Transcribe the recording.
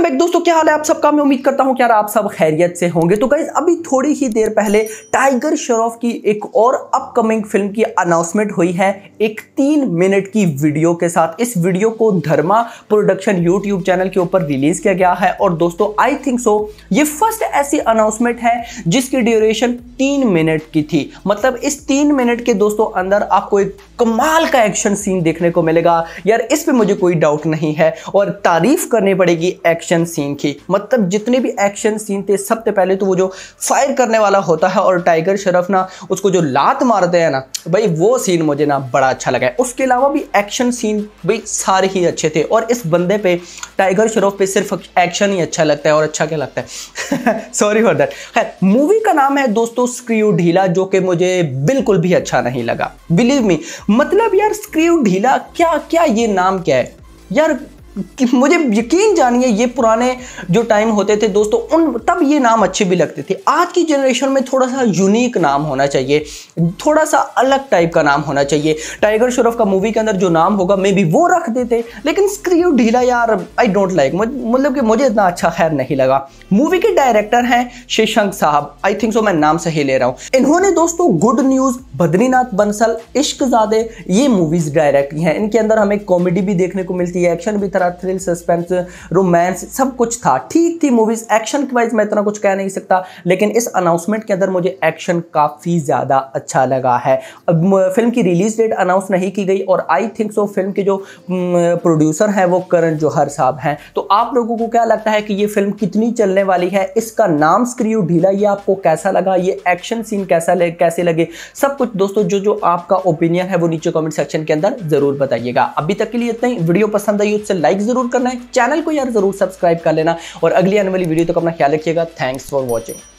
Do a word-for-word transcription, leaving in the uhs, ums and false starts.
Welcome back दोस्तों, क्या हाल है आप सबका। मैं उम्मीद करता हूं कि यार आप सब खैरियत से होंगे। तो गाइस अभी थोड़ी ही देर पहले टाइगर श्रॉफ की एक और अपकमिंग फिल्म की अनाउंसमेंट हुई है एक तीन मिनट की वीडियो के साथ। इस वीडियो को धर्मा प्रोडक्शन यूट्यूब चैनल के ऊपर रिलीज किया गया है और दोस्तों आई थिंक सो ये फर्स्ट ऐसी अनाउंसमेंट है जिसकी ड्यूरेशन तीन मिनट की थी। मतलब इस तीन मिनट के दोस्तों अंदर आपको एक कमाल का एक्शन सीन देखने को मिलेगा यार, इस पे मुझे कोई डाउट नहीं है। और तारीफ करनी पड़ेगी एक्शन सीन की। मतलब जितने भी एक्शन सीन थे, सबसे पहले तो वो जो फायर करने वाला होता है और टाइगर श्रॉफ ना उसको जो लात मारते हैं ना भाई, वो सीन मुझे ना बड़ा अच्छा लगा है। उसके अलावा भी एक्शन सीन भाई सारे ही अच्छे थे और इस बंदे पे टाइगर श्रॉफ पे सिर्फ एक्शन ही अच्छा लगता है और अच्छा क्या लगता है सॉरी फॉर दैट। है मूवी का नाम है दोस्तों स्क्रू ढीला, जो कि मुझे बिल्कुल भी अच्छा नहीं लगा, बिलीव मी। मतलब यार स्क्रू ढीला क्या क्या ये नाम क्या है यार, कि मुझे यकीन जानिए ये पुराने जो टाइम होते थे दोस्तों उन तब ये नाम अच्छे भी लगते थे। आज की जनरेशन में थोड़ा सा यूनिक नाम होना चाहिए, थोड़ा सा अलग टाइप का नाम होना चाहिए। टाइगर श्रॉफ का मूवी के अंदर जो नाम होगा मे बी वो रख देते, लेकिन स्क्रू ढीला यार आई डोंट लाइक, मतलब कि मुझे इतना अच्छा खैर नहीं लगा। मूवी के डायरेक्टर हैं शशांक साहब, आई थिंक सो मैं नाम सही ले रहा हूँ। इन्होंने दोस्तों गुड न्यूज, बद्रीनाथ बंसल, इश्कजादे ये मूवीज डायरेक्ट की हैं। इनके अंदर हमें कॉमेडी भी देखने को मिलती है, एक्शन भी था, थ्रिल, सस्पेंस, रोमांस सब कुछ था। ठीक थी मूवीज, एक्शन के वाइज मैं इतना कुछ कह नहीं सकता, लेकिन इस अनाउंसमेंट के अंदर मुझे एक्शन काफी ज्यादा अच्छा लगा है। अब फिल्म की रिलीज डेट अनाउंस नहीं की गई और आई थिंक सो फिल्म के जो प्रोड्यूसर हैं वो करण जौहर साहब हैं। तो आप लोगों को क्या लगता है कि ये फिल्म कितनी चलने वाली है? इसका नाम स्क्रू ढीला, ये आपको कैसा लगा? ये एक्शन सीन कैसा लगे, कैसे लगे? सब कुछ दोस्तों जो जो आपका ओपिनियन है वो नीचे कमेंट सेक्शन के अंदर जरूर बताइएगा। अभी तक के लिए इतना ही। वीडियो पसंद आई उससे लाइक जरूर करना है, चैनल को यार जरूर सब्सक्राइब कर लेना और अगली आने वाली वीडियो तक अपना ख्याल रखिएगा। Thanks for watching.